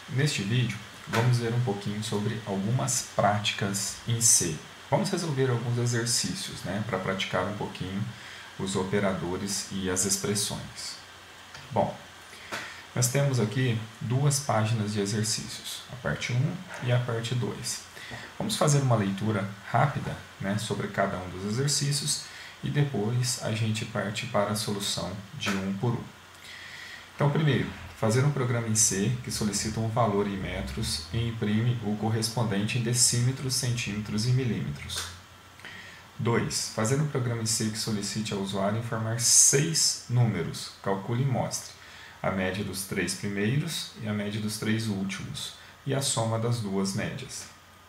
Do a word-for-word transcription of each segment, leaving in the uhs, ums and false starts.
Neste vídeo, vamos ver um pouquinho sobre algumas práticas em C. Vamos resolver alguns exercícios, né, para praticar um pouquinho os operadores e as expressões. Bom, nós temos aqui duas páginas de exercícios, a parte um e a parte dois. Vamos fazer uma leitura rápida, né, sobre cada um dos exercícios e depois a gente parte para a solução de um por um. Então, primeiro, fazer um programa em C que solicita um valor em metros e imprime o correspondente em decímetros, centímetros e milímetros. dois. Fazer um programa em C que solicite ao usuário informar seis números, calcule e mostre a média dos três primeiros e a média dos três últimos e a soma das duas médias.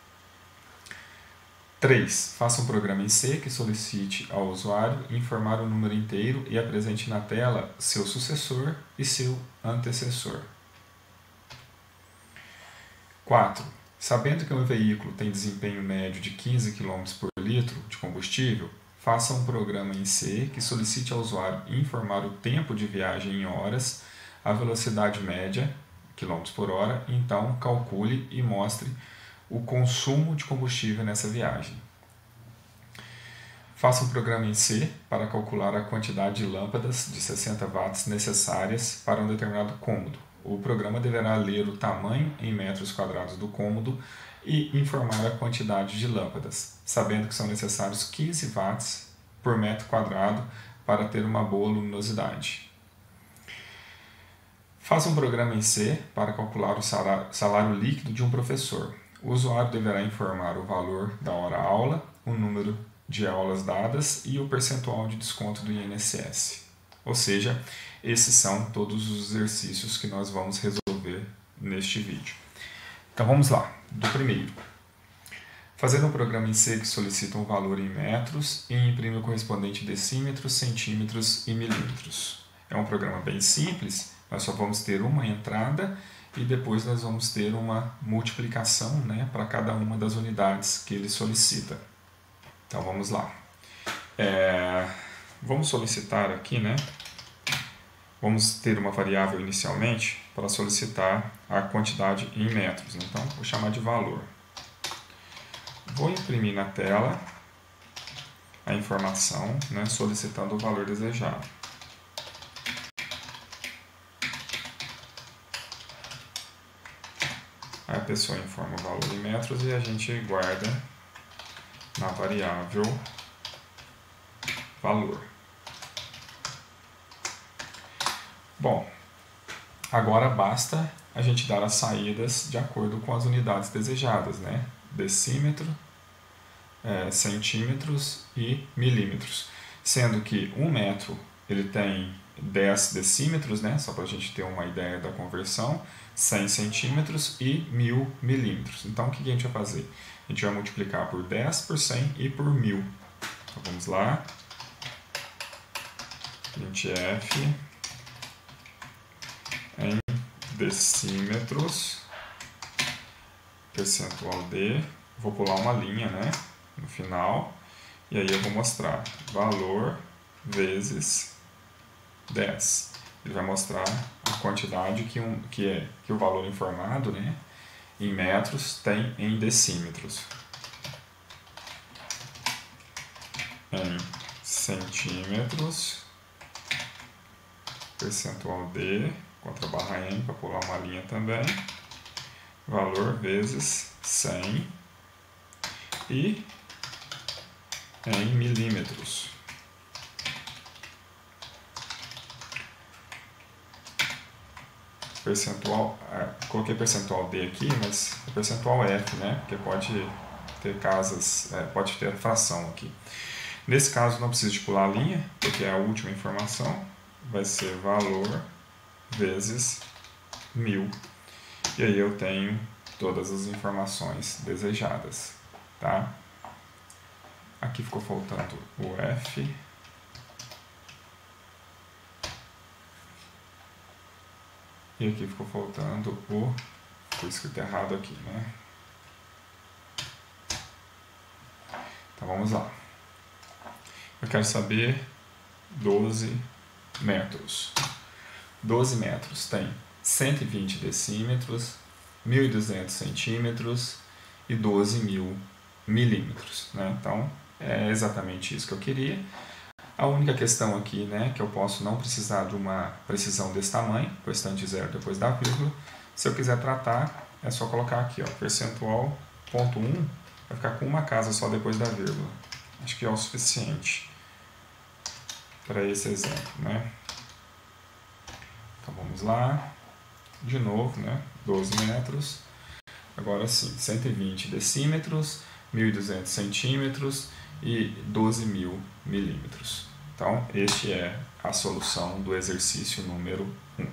três. Faça um programa em C que solicite ao usuário informar o número inteiro e apresente na tela seu sucessor e seu antecessor. quatro. Sabendo que um veículo tem desempenho médio de quinze quilômetros por litro de combustível, faça um programa em C que solicite ao usuário informar o tempo de viagem em horas, a velocidade média, quilômetros por hora, e então calcule e mostre o consumo de combustível nessa viagem. Faça um programa em C para calcular a quantidade de lâmpadas de sessenta watts necessárias para um determinado cômodo. O programa deverá ler o tamanho em metros quadrados do cômodo e informar a quantidade de lâmpadas, sabendo que são necessários quinze watts por metro quadrado para ter uma boa luminosidade. Faça um programa em C para calcular o salário, salário líquido de um professor. O usuário deverá informar o valor da hora-aula, o número de aulas dadas e o percentual de desconto do I N S S. Ou seja, esses são todos os exercícios que nós vamos resolver neste vídeo. Então vamos lá, do primeiro. Fazer um programa em C que solicita um valor em metros e imprime o correspondente em decímetros, centímetros e milímetros. É um programa bem simples, nós só vamos ter uma entrada e depois nós vamos ter uma multiplicação, né, para cada uma das unidades que ele solicita. Então vamos lá. É, vamos solicitar aqui, né? Vamos ter uma variável inicialmente para solicitar a quantidade em metros. Então vou chamar de valor. Vou imprimir na tela a informação, né, solicitando o valor desejado. Aí a pessoa informa o valor em metros e a gente guarda na variável valor. Bom, agora basta a gente dar as saídas de acordo com as unidades desejadas, né? Decímetro, é, centímetros e milímetros. Sendo que um metro ele tem dez decímetros, né? Só para a gente ter uma ideia da conversão, cem centímetros e mil milímetros. Então o que a gente vai fazer? A gente vai multiplicar por dez, por cem e por mil. Então vamos lá. Printf em decímetros, percentual D, vou pular uma linha, né, no final, e aí eu vou mostrar valor vezes dez. Ele vai mostrar a quantidade que, um, que, é, que o valor informado, né, em metros tem em decímetros. Em centímetros, percentual D, contra barra M, para pular uma linha também, valor vezes cem e em milímetros. Percentual, ah, coloquei percentual D aqui, mas é percentual F, né? Porque pode ter casas, é, pode ter fração aqui. Nesse caso não preciso de pular a linha, porque é a última informação, vai ser valor vezes mil. E aí eu tenho todas as informações desejadas, tá? Aqui ficou faltando o F. E aqui ficou faltando o... Ficou escrito errado aqui, né? Então vamos lá. Eu quero saber doze metros. doze metros tem cento e vinte decímetros, mil e duzentos centímetros e doze mil milímetros, né? Então, é exatamente isso que eu queria. A única questão aqui, né, que eu posso não precisar de uma precisão desse tamanho, questão de zero depois da vírgula. Se eu quiser tratar, é só colocar aqui, ó, percentual ponto um, vai ficar com uma casa só depois da vírgula. Acho que é o suficiente para esse exemplo, né? Então vamos lá, de novo, né, doze metros, agora sim, cento e vinte decímetros, mil e duzentos centímetros e doze mil milímetros. Então, este é a solução do exercício número um.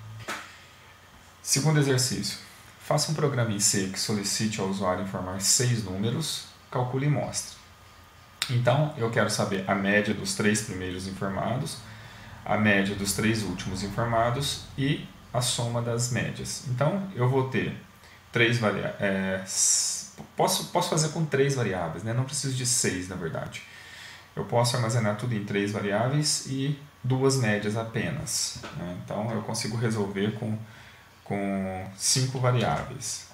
Segundo exercício, faça um programa em C que solicite ao usuário informar seis números, calcule e mostre. Então, eu quero saber a média dos três primeiros informados, a média dos três últimos informados e a soma das médias. Então, eu vou ter três variáveis. É, posso, posso fazer com três variáveis, né? Não preciso de seis, na verdade. Eu posso armazenar tudo em três variáveis e duas médias apenas, né? Então, eu consigo resolver com, com cinco variáveis.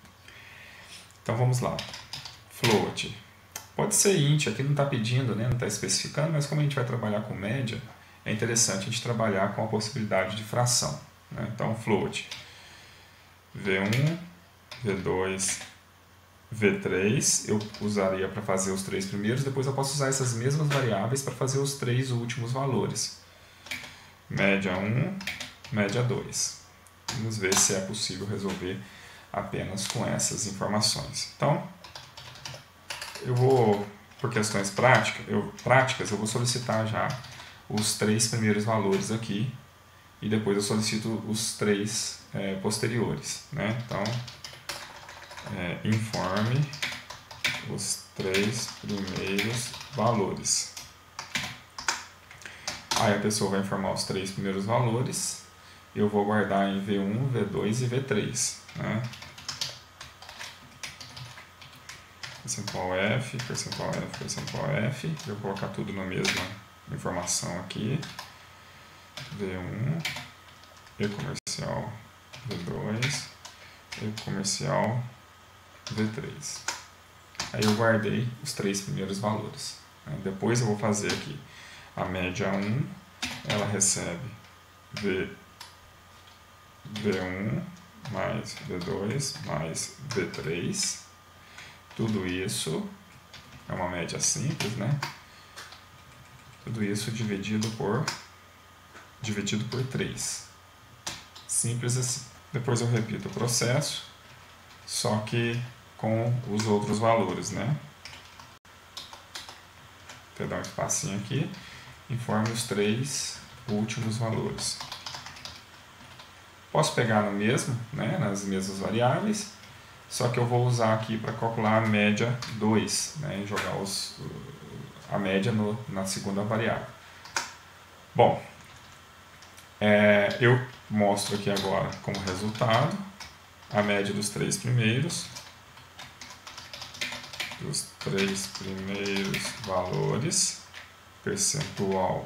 Então, vamos lá. Float. Pode ser int, aqui não está pedindo, né? Não está especificando, mas como a gente vai trabalhar com média, é interessante a gente trabalhar com a possibilidade de fração, né? Então, float v um, v dois, v três, eu usaria para fazer os três primeiros, depois eu posso usar essas mesmas variáveis para fazer os três últimos valores. Média um, média dois. Vamos ver se é possível resolver apenas com essas informações. Então, eu vou, por questões práticas, eu, práticas, eu vou solicitar já os três primeiros valores aqui e depois eu solicito os três é, posteriores, né? Então, é, informe os três primeiros valores. Aí a pessoa vai informar os três primeiros valores, eu vou guardar em v um, v dois e v três, né? Percentual F, percentual F, percentual F. Eu vou colocar tudo na mesma informação aqui. v um, E comercial v dois, E comercial v três. Aí eu guardei os três primeiros valores. Depois eu vou fazer aqui a média um, ela recebe v, v1 mais v dois mais v três. Tudo isso é uma média simples, né? Tudo isso dividido por, dividido por três. Simples assim. Depois eu repito o processo, só que com os outros valores, né? Vou dar um espacinho aqui. Informe os três últimos valores. Posso pegar no mesmo, né? Nas mesmas variáveis. Só que eu vou usar aqui para calcular a média dois, né, e jogar os, a média no, na segunda variável. Bom, é, eu mostro aqui agora como resultado a média dos três primeiros, dos três primeiros valores, percentual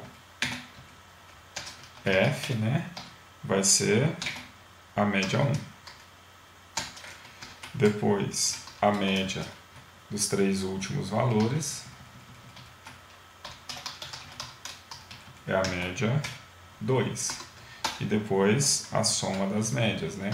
F, né, vai ser a média um. Depois, a média dos três últimos valores é a média dois. E depois, a soma das médias, né?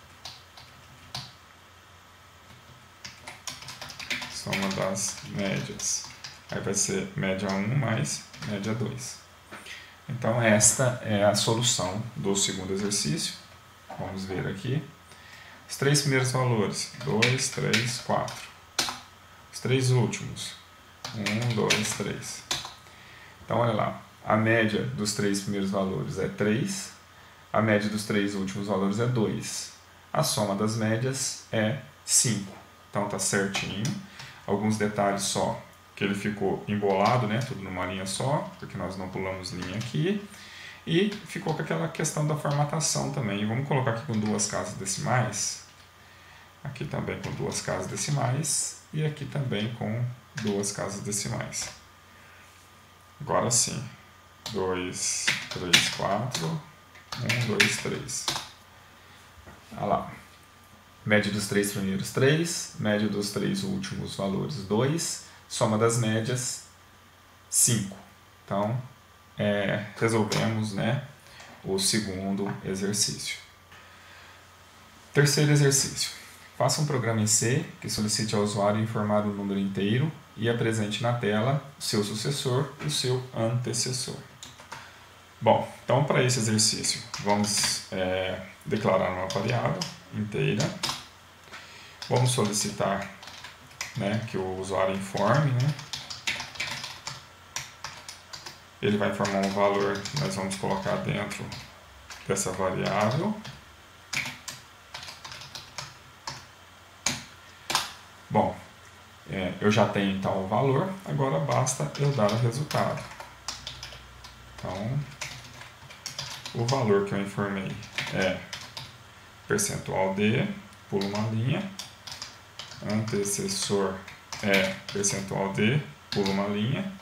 Soma das médias. Aí vai ser média um mais média dois. Então, esta é a solução do segundo exercício. Vamos ver aqui. Os três primeiros valores, dois, três, quatro. Os três últimos, um, dois, três. Então, olha lá, a média dos três primeiros valores é três, a média dos três últimos valores é dois. A soma das médias é cinco. Então, tá certinho. Alguns detalhes só, que ele ficou embolado, né? Tudo numa linha só, porque nós não pulamos linha aqui. E ficou com aquela questão da formatação também. Vamos colocar aqui com duas casas decimais. Aqui também com duas casas decimais. E aqui também com duas casas decimais. Agora sim. dois, três, quatro. um, dois, três. Olha lá. Média dos três primeiros, três. Média dos três últimos valores, dois. Soma das médias, cinco. Então, é, resolvemos, né, o segundo exercício. Terceiro exercício. Faça um programa em C que solicite ao usuário informar o número inteiro e apresente na tela o seu sucessor e o seu antecessor. Bom, então para esse exercício, vamos é, declarar uma variável inteira. Vamos solicitar, né, que o usuário informe, né? Ele vai informar um valor que nós vamos colocar dentro dessa variável. Bom, é, eu já tenho então o valor, agora basta eu dar o resultado. Então, o valor que eu informei é percentual D, pulo uma linha, antecessor é percentual D, pulo uma linha,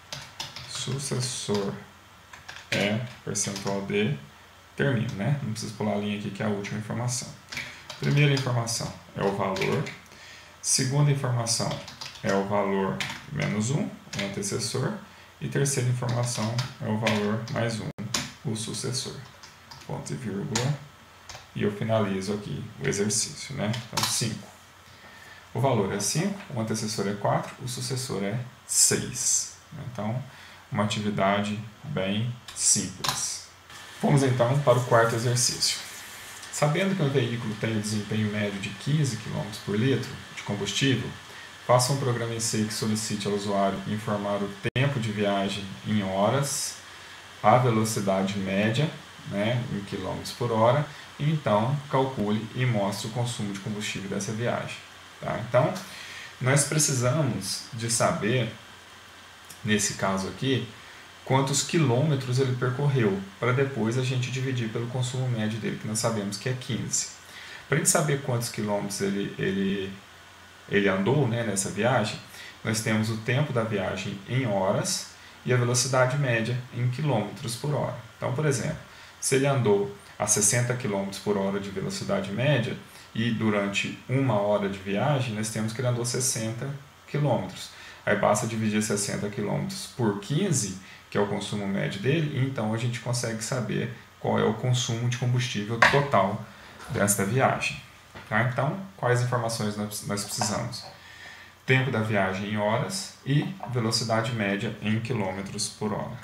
sucessor é percentual D, termino, né? Não preciso pular a linha aqui que é a última informação. Primeira informação é o valor, segunda informação é o valor menos um, o antecessor, e terceira informação é o valor mais um, o sucessor. Ponto e vírgula, e eu finalizo aqui o exercício, né? Então, cinco. O valor é cinco, o antecessor é quatro, o sucessor é seis. Então, uma atividade bem simples. Vamos então para o quarto exercício. Sabendo que um veículo tem um desempenho médio de quinze quilômetros por litro de combustível, faça um programa em C que solicite ao usuário informar o tempo de viagem em horas, a velocidade média, né, em quilômetros por hora, e então calcule e mostre o consumo de combustível dessa viagem. Tá? Então, nós precisamos de saber, nesse caso aqui, quantos quilômetros ele percorreu, para depois a gente dividir pelo consumo médio dele, que nós sabemos que é quinze. Para a gente saber quantos quilômetros ele, ele, ele andou, né, nessa viagem, nós temos o tempo da viagem em horas e a velocidade média em quilômetros por hora. Então, por exemplo, se ele andou a sessenta quilômetros por hora de velocidade média e durante uma hora de viagem, nós temos que ele andou sessenta quilômetros. Aí basta dividir sessenta quilômetros por quinze, que é o consumo médio dele, e então a gente consegue saber qual é o consumo de combustível total desta viagem. Tá? Então, quais informações nós precisamos? Tempo da viagem em horas e velocidade média em quilômetros por hora.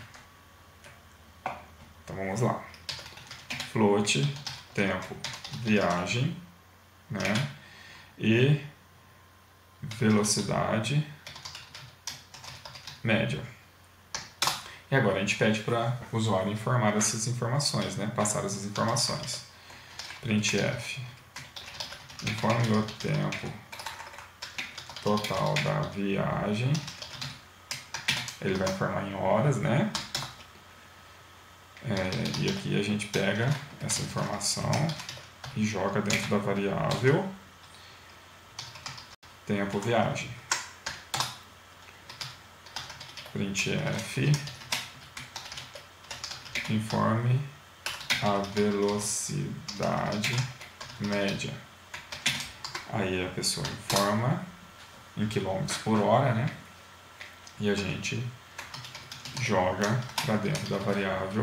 Então vamos lá. Float, tempo, viagem, né? E velocidade média. E agora a gente pede para o usuário informar essas informações, né? Passar essas informações. Printf, informe o tempo total da viagem. Ele vai informar em horas, né? É, e aqui a gente pega essa informação e joga dentro da variável tempo viagem. Printf, informe a velocidade média. Aí a pessoa informa em quilômetros por hora, né? E a gente joga para dentro da variável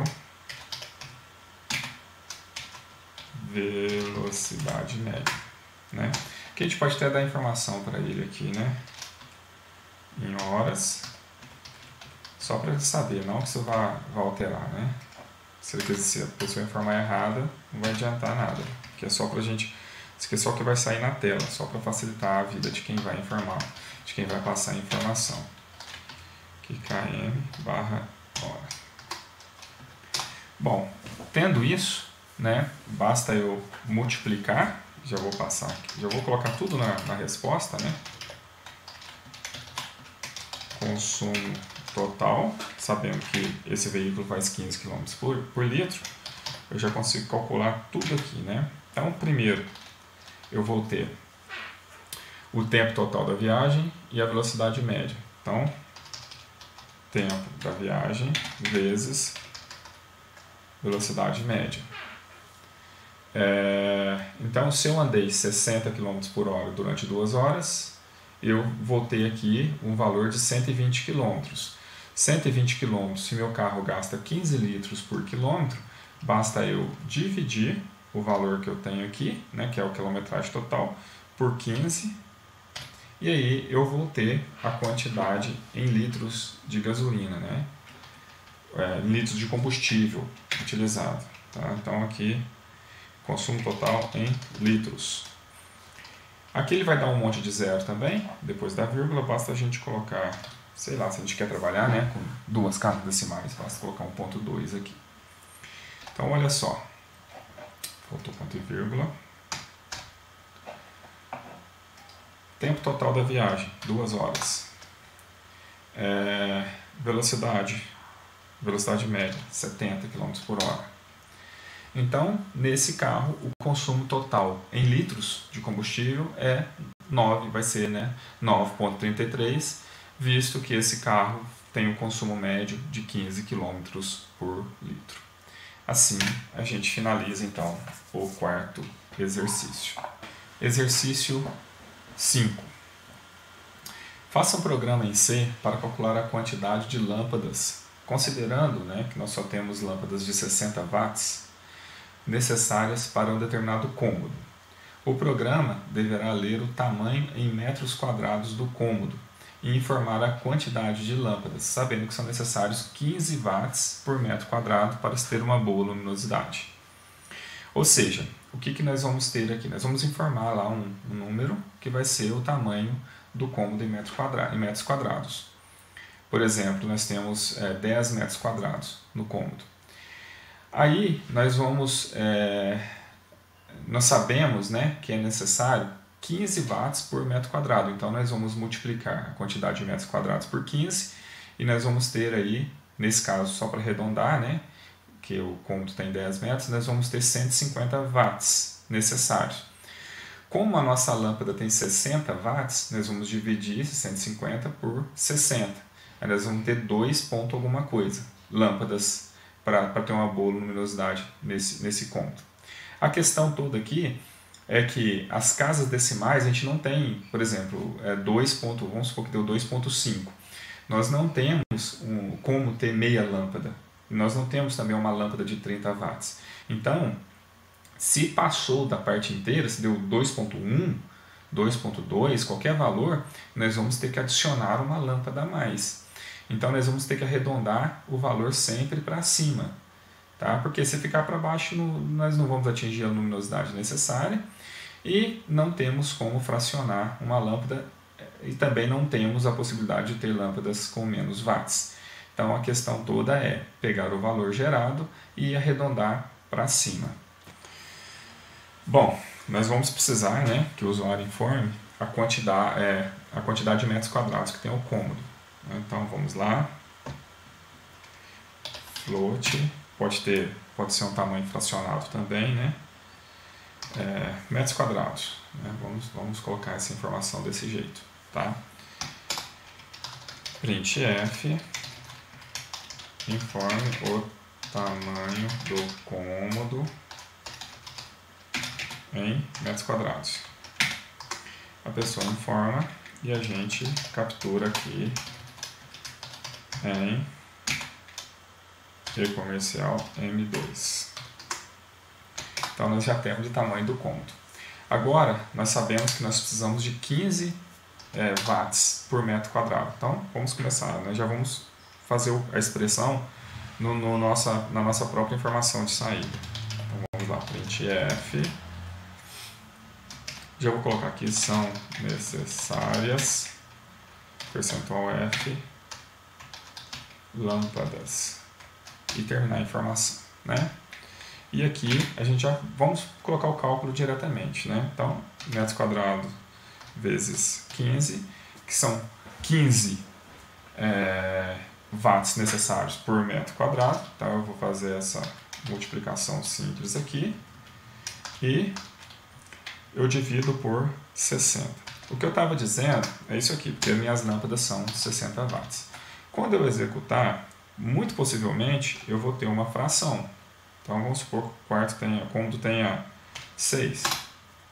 velocidade média, né? Que a gente pode até dar informação para ele aqui, né? Em horas, só para ele saber, não que isso vá, vá alterar, né? Se, ele, se a pessoa informar errada, não vai adiantar nada, que é só para a gente, isso aqui é só o que vai sair na tela, só para facilitar a vida de quem vai informar, de quem vai passar a informação. Aqui km barra hora. Bom, tendo isso, né, basta eu multiplicar, já vou passar aqui, já vou colocar tudo na, na resposta, né? Consumo total, sabendo que esse veículo faz quinze quilômetros por, por litro, eu já consigo calcular tudo aqui, né? Então, primeiro, eu vou ter o tempo total da viagem e a velocidade média. Então, tempo da viagem vezes velocidade média. É, então, Então, se eu andei sessenta quilômetros por hora durante duas horas, eu vou ter aqui um valor de cento e vinte quilômetros. cento e vinte quilômetros, se meu carro gasta quinze litros por quilômetro, basta eu dividir o valor que eu tenho aqui, né, que é o quilometragem total, por quinze, e aí eu vou ter a quantidade em litros de gasolina, né, é, em litros de combustível utilizado. Tá? Então aqui, consumo total em litros. Aqui ele vai dar um monte de zero também, depois da vírgula, basta a gente colocar, sei lá, se a gente quer trabalhar, né, com duas casas decimais, basta colocar um ponto dois aqui. Então olha só, faltou ponto e vírgula. Tempo total da viagem, duas horas. É, velocidade, velocidade média, setenta quilômetros por hora. Então, nesse carro, o consumo total em litros de combustível é nove, vai ser, né, nove vírgula trinta e três, visto que esse carro tem um consumo médio de quinze quilômetros por litro. Assim, a gente finaliza, então, o quarto exercício. Exercício cinco. Faça um programa em C para calcular a quantidade de lâmpadas, considerando, né, que nós só temos lâmpadas de sessenta watts, necessárias para um determinado cômodo. O programa deverá ler o tamanho em metros quadrados do cômodo e informar a quantidade de lâmpadas, sabendo que são necessários quinze watts por metro quadrado para se ter uma boa luminosidade. Ou seja, o que, que nós vamos ter aqui? Nós vamos informar lá um, um número que vai ser o tamanho do cômodo em, metro quadrado, em metros quadrados. Por exemplo, nós temos é, dez metros quadrados no cômodo. Aí nós vamos, é, nós sabemos, né, que é necessário quinze watts por metro quadrado, então nós vamos multiplicar a quantidade de metros quadrados por quinze e nós vamos ter aí, nesse caso, só para arredondar, né, que o cômodo tem dez metros, nós vamos ter cento e cinquenta watts necessários. Como a nossa lâmpada tem sessenta watts, nós vamos dividir esses cento e cinquenta por sessenta, aí nós vamos ter dois ponto alguma coisa, lâmpadas para ter uma boa luminosidade nesse, nesse cômodo. A questão toda aqui é que as casas decimais a gente não tem, por exemplo, é dois ponto, vamos supor que deu dois ponto cinco. Nós não temos um, como ter meia lâmpada. Nós não temos também uma lâmpada de trinta watts. Então, se passou da parte inteira, se deu dois ponto um, dois ponto dois, qualquer valor, nós vamos ter que adicionar uma lâmpada a mais. Então, nós vamos ter que arredondar o valor sempre para cima. Tá? Porque se ficar para baixo, nós não vamos atingir a luminosidade necessária e não temos como fracionar uma lâmpada e também não temos a possibilidade de ter lâmpadas com menos watts. Então a questão toda é pegar o valor gerado e arredondar para cima. Bom, nós vamos precisar, né, que o usuário informe a quantidade, é, a quantidade de metros quadrados que tem o cômodo. Então vamos lá. Float. Pode ter, pode ser um tamanho fracionado também, né? É, metros quadrados, né? Vamos, vamos colocar essa informação desse jeito, tá? Printf, informe o tamanho do cômodo em metros quadrados. A pessoa informa e a gente captura aqui em e-comercial M dois. Então nós já temos o tamanho do cômodo. Agora nós sabemos que nós precisamos de quinze é, watts por metro quadrado. Então vamos começar. Nós já vamos fazer a expressão no, no nossa, na nossa própria informação de saída. Então vamos lá, printf. Já vou colocar aqui são necessárias percentual F lâmpadas. E terminar a informação, né? E aqui a gente já vamos colocar o cálculo diretamente, né? Então, metros quadrados vezes quinze, que são quinze é, watts necessários por metro quadrado. Então, eu vou fazer essa multiplicação simples aqui e eu divido por sessenta. O que eu estava dizendo é isso aqui, porque minhas lâmpadas são sessenta watts. Quando eu executar, muito possivelmente eu vou ter uma fração. Então vamos supor que o quarto tenha, cômodo tenha seis.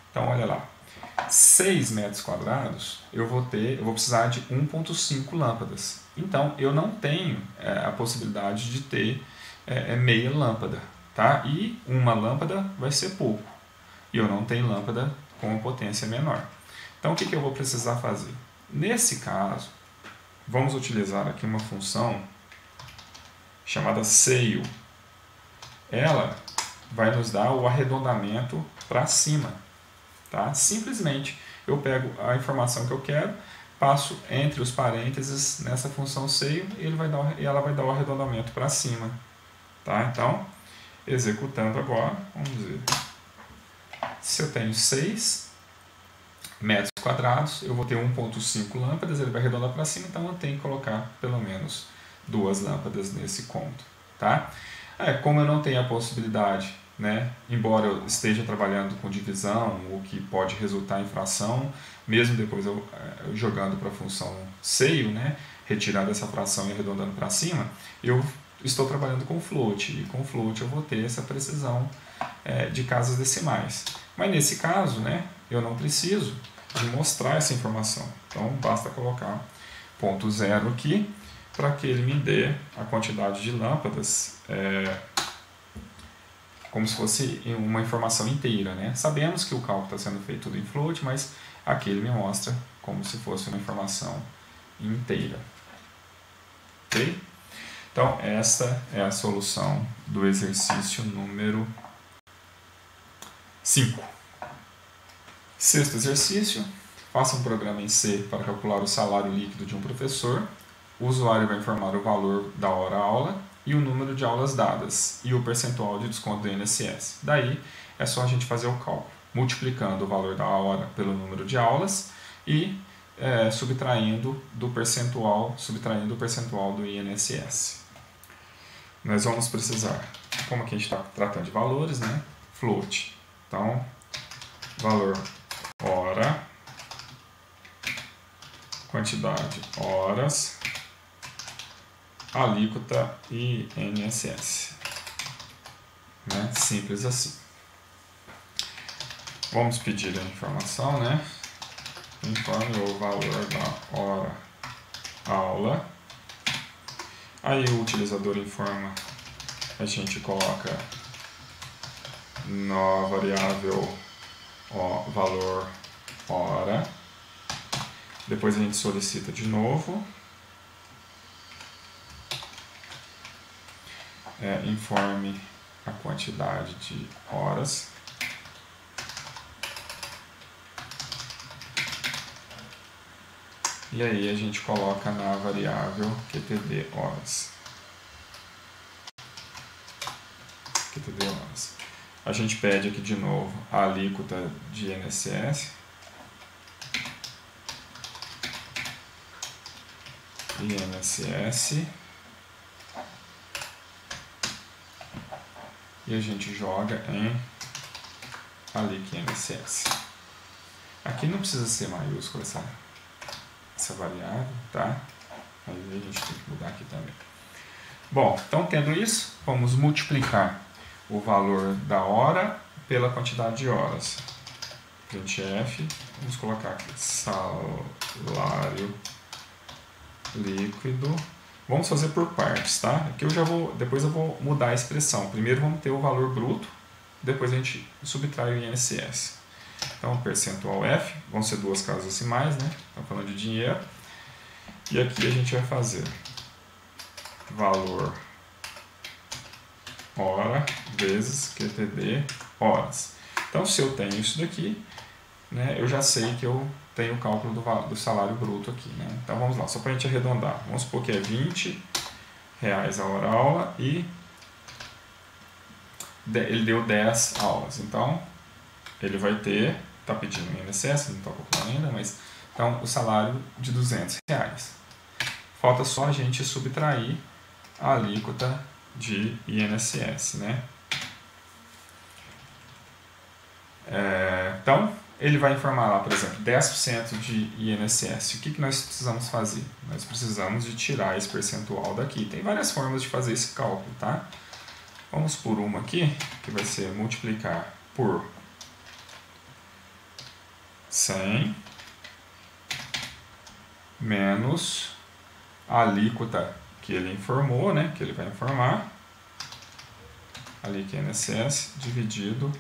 Então, olha lá. seis metros quadrados, eu vou ter, eu vou precisar de um vírgula cinco lâmpadas. Então, eu não tenho é, a possibilidade de ter é, meia lâmpada, tá? E uma lâmpada vai ser pouco. E eu não tenho lâmpada com potência menor. Então, o que, que eu vou precisar fazer? Nesse caso, vamos utilizar aqui uma função chamada ceio. Ela vai nos dar o arredondamento para cima. Tá? Simplesmente eu pego a informação que eu quero, passo entre os parênteses nessa função ceio e ele vai dar, ela vai dar o arredondamento para cima. Tá? Então, executando agora, vamos ver. Se eu tenho seis metros quadrados, eu vou ter um vírgula cinco lâmpadas, ele vai arredondar para cima, então eu tenho que colocar pelo menos duas lâmpadas nesse conto. Tá? É, como eu não tenho a possibilidade, né, embora eu esteja trabalhando com divisão, o que pode resultar em fração, mesmo depois eu, eu jogando para a função ceio, né, retirando essa fração e arredondando para cima, eu estou trabalhando com float, e com float eu vou ter essa precisão é, de casas decimais. Mas nesse caso, né, eu não preciso de mostrar essa informação, então basta colocar ponto zero aqui, para que ele me dê a quantidade de lâmpadas é, como se fosse uma informação inteira, né? Sabemos que o cálculo está sendo feito tudo em float, mas aqui ele me mostra como se fosse uma informação inteira. Ok? Então, essa é a solução do exercício número cinco. Sexto exercício. Faça um programa em C para calcular o salário líquido de um professor. O usuário vai informar o valor da hora-aula e o número de aulas dadas e o percentual de desconto do I N S S. Daí é só a gente fazer o cálculo, multiplicando o valor da hora pelo número de aulas e é, subtraindo do percentual, subtraindo o percentual do I N S S. Nós vamos precisar, como aqui a gente está tratando de valores, né? Float. Então, valor hora, quantidade horas, alíquota e I N S S. Né? Simples assim. Vamos pedir a informação, né? Informe o valor da hora aula. Aí o utilizador informa, a gente coloca na variável ó, valor hora. Depois a gente solicita de novo. É, informe a quantidade de horas. E aí a gente coloca na variável Q T D horas. Q T D horas. A gente pede aqui de novo a alíquota de I N S S. I N S S. E a gente joga em alíquota I N S S. Aqui não precisa ser maiúscula essa, essa variável, tá? Aí a gente tem que mudar aqui também. Bom, então tendo isso, vamos multiplicar o valor da hora pela quantidade de horas. Printf, vamos colocar aqui salário líquido. Vamos fazer por partes, tá? Aqui eu já vou, depois eu vou mudar a expressão. Primeiro vamos ter o valor bruto, depois a gente subtrai o I N S S. Então, percentual F, vão ser duas casas decimais, né? Estamos falando de dinheiro. E aqui a gente vai fazer valor hora vezes Q T D horas. Então, se eu tenho isso daqui, né, eu já sei que eu tenho o cálculo do, do salário bruto aqui, né? Então vamos lá, só para a gente arredondar. Vamos supor que é vinte reais a hora aula e ele deu dez aulas. Então ele vai ter, está pedindo o I N S S, não está calculando ainda, mas então o salário de duzentos reais. Falta só a gente subtrair a alíquota de I N S S, né? É, então ele vai informar lá, por exemplo, dez por cento de I N S S. O que, que nós precisamos fazer? Nós precisamos de tirar esse percentual daqui. Tem várias formas de fazer esse cálculo, tá? Vamos por uma aqui, que vai ser multiplicar por cem menos a alíquota que ele informou, né, que ele vai informar, ali que é I N S S, dividido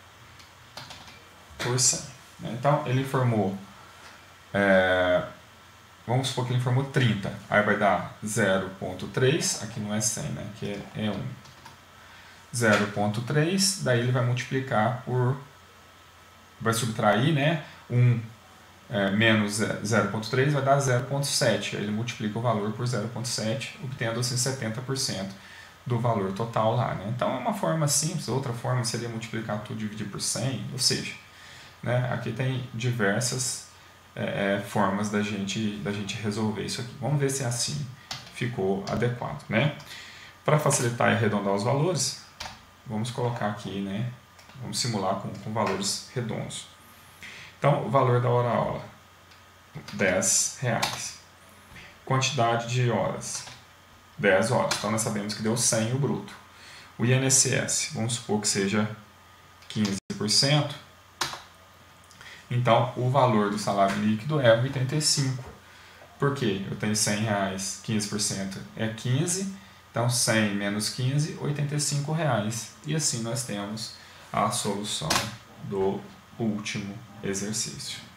por cem. Né? Então, ele informou, é, vamos supor que ele informou trinta, aí vai dar zero vírgula três, aqui não é cem, né, aqui é, é um. zero vírgula três, daí ele vai multiplicar por, vai subtrair, né, um é, menos zero vírgula três vai dar zero vírgula sete, aí ele multiplica o valor por zero vírgula sete, obtendo assim setenta por cento do valor total lá. Né? Então é uma forma simples, outra forma seria multiplicar tudo e dividir por cem, ou seja, né, aqui tem diversas é, é, formas da gente, da gente resolver isso aqui. Vamos ver se assim ficou adequado. Né? Para facilitar e arredondar os valores, vamos colocar aqui, né, vamos simular com, com valores redondos. Então, o valor da hora-aula, dez reais. Quantidade de horas, dez horas. Então, nós sabemos que deu cem o bruto. O I N S S, vamos supor que seja quinze por cento. Então, o valor do salário líquido é oitenta e cinco. Por quê? Eu tenho cem reais, quinze por cento é quinze. Então, cem menos quinze, oitenta e cinco reais. E assim nós temos a solução do último exercício.